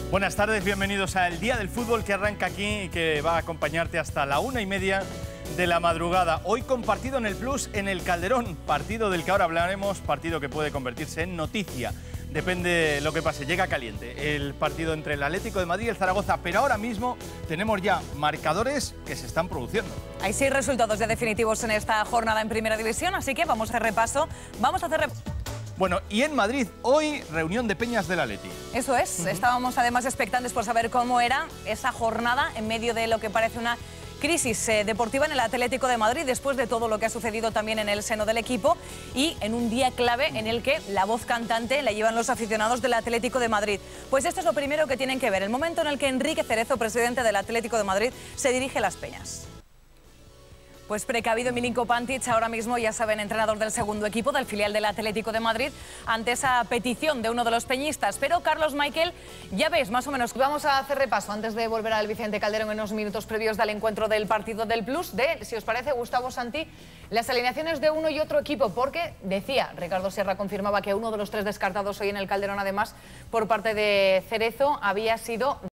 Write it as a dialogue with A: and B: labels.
A: Buenas tardes, bienvenidos a El Día del Fútbol, que arranca aquí y que va a acompañarte hasta la 1:30 de la madrugada. Hoy con partido en el Plus en el Calderón, partido del que ahora hablaremos, partido que puede convertirse en noticia. Depende de lo que pase, llega caliente el partido entre el Atlético de Madrid y el Zaragoza, pero ahora mismo tenemos ya marcadores que se están produciendo.
B: Hay 6 resultados ya definitivos en esta jornada en Primera División, así que vamos a hacer repaso.
A: Bueno, y en Madrid, hoy, reunión de peñas del Atleti.
B: Eso es, estábamos además expectantes por saber cómo era esa jornada en medio de lo que parece una crisis deportiva en el Atlético de Madrid, después de todo lo que ha sucedido también en el seno del equipo y en un día clave en el que la voz cantante la llevan los aficionados del Atlético de Madrid. Pues esto es lo primero que tienen que ver, el momento en el que Enrique Cerezo, presidente del Atlético de Madrid, se dirige a las peñas. Pues precavido Milinko Pantic, ahora mismo, ya saben, entrenador del segundo equipo del filial del Atlético de Madrid, ante esa petición de uno de los peñistas. Pero Carlos Michael, ya ves, más o menos.
C: Vamos a hacer repaso antes de volver al Vicente Calderón en unos minutos previos del encuentro del partido del Plus de, si os parece, Gustavo Santi, las alineaciones de uno y otro equipo, porque decía, Ricardo Sierra confirmaba que uno de los 3 descartados hoy en el Calderón, además, por parte de Cerezo, había sido